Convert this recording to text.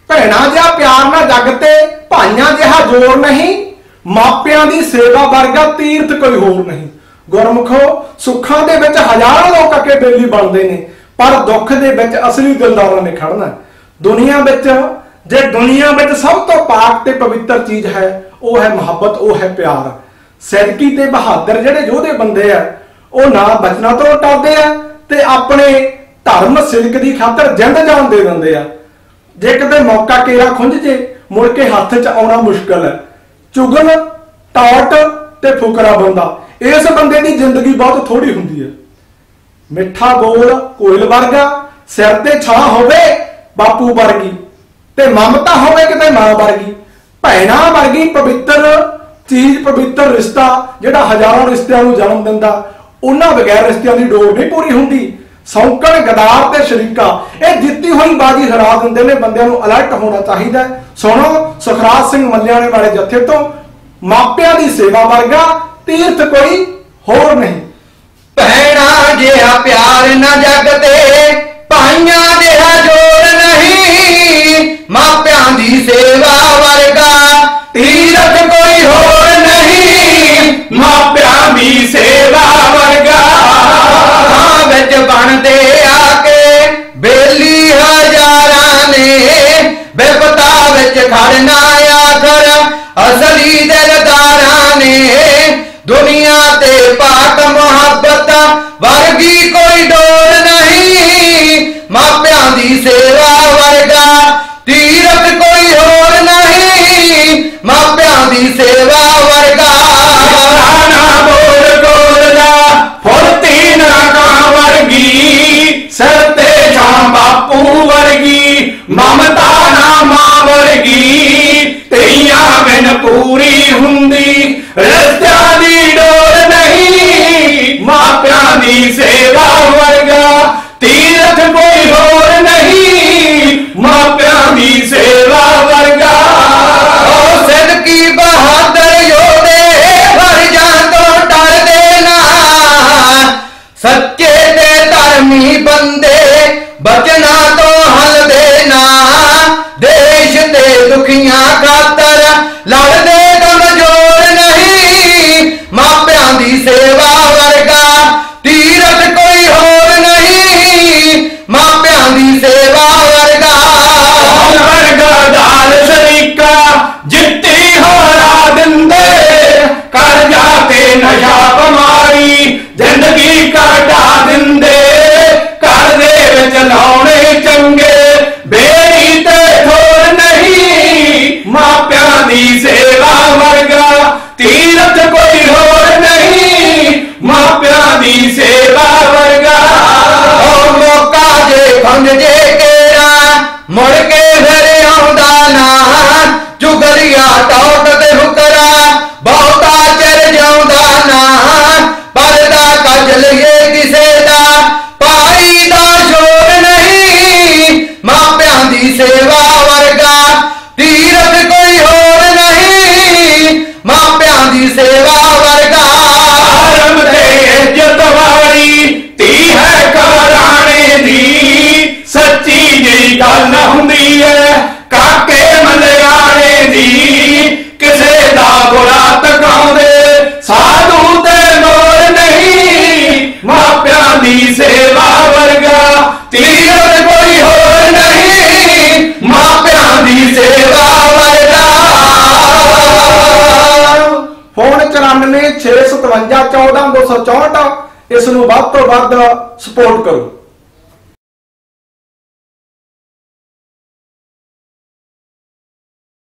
भैणां जिहा प्यार ना जग ते भाइयां जिहा जोर नहीं, मापियां दी सेवा वर्गा तीर्थ कोई होर नहीं। गुरमुखो सुखां दे विच हज़ारां लोक अके बेली बनदे ने, पर दुख दे विच असली दिलदारां ने खड़ना। दुनिया विच जे दुनिया विच सब तो पाक ते पवित्र चीज है वह है मुहब्बत, वह है प्यार। सैदकी ते बहादुर जिहड़े योधे बंदे आ वो ना बचना तो टरदे आ ते अपने धर्म सिलक की खातर जिंद जान दे दिंदे आ। जे किते मौका केरा खुंझ जे मुड़ के हथ च आउणा मुश्किल है। चुगल टॉट ते फुकरा बंदा, इस बंदे की जिंदगी बहुत थोड़ी हुंदी है। मिठा बोल कोयल वर्गा, सिर ते छां होवे बापू वर्गी, ते ममता होवे किते मां वर्गी। भैणां वर्गी पवित्र चीज, पवित्र रिश्ता जिहड़ा हजारों रिश्तियां नूं जन्म दिंदा, उन्हां बगैर रिश्तियां दी डोर नहीं पूरी हुंदी। सौंकण गदार ते शरीका ये जित्ती हुई बाजी हरा दिंदे ने। बंदियां नूं अलर्ट होना चाहिए। सुनो सुखराज सिंह मल्लियाणे वाले जत्थे तो, मापियां दी सेवा वर्गा तीर्थ कोई होर नहीं। भैणां जिहा प्यार न जग ते भाइयां जिहा जोर नहीं, मापियां दी सेवा वर्गा तीरथ कोई होर नहीं, मापियां दी सेवा वर्गा। विच बनदे आके बेली हजारां ने, विपता विच खड़ना आखर असली दिलदारां ने। दुनिया ते पाक मुहब्बत वर्गी कोई डोर नहीं, मापियां दी सेवा वर्गा तीरथ कोई होर नहीं, मापियां दी सेवा वर्गा। ना बोल गोलदा फुर्ती ना कां वर्गी, सिर ते छां बापू वर्गी, ममता ना मां वर्गी। तेइयां बिन पूरी हुंदी रिश्तियां दी डोर नहीं, मापियां दी सेवा वर्गा तीरथ कोई होर नहीं, मापियां दी सेवा वर्गा। सिद्दकी बहादुर योधे फर्जां तो डरदे ना, सच्चे ते धर्मी बंदे बचना तो हलदे ना। देश ते दुखियां खातर लड़दे कमजोर नहीं, मापियां दी सेवा वर्गा तीरथ कोई होर नहीं, मापियां दी सेवा वर्गा। दाल शरीका जित्ती होरा दिंदे, कर जाते नशा बमारी जिंदगी काटा दिंदे। घर दे विच लाउणे चंगे बेड़ी ते थोड़ नहीं, मापियां दी सेवा वर्गा तीरथ कोई होर नहीं, मापियां दी सेवा वर्गा। मौका जे खुंझ जे केरा मुड़ के फिर आउंदा ना, चुगलिया टौट ते हुकरा बहुता चिर जाउंदा ना। परदा कज लईए किसे दा भाई दा शोर नहीं, मापियां दी सेवा वर्गा तीरथ कोई होर नहीं, मापियां दी सेवा वर्गा। धर्म ते इज्जत वाली धी है घराणे दी, सच्ची जी गल हुंदी है काके मल्लियाणे दी। किसे दा बुरा तकाउंदे साधु ते मोर नहीं, मापियां दी सेवा वर्गा तीरथ कोई होर नहीं, मापियां दी सेवा वर्गा। फोन 94 657 14 264 इस नूं वध तो वध सपोर्ट करो।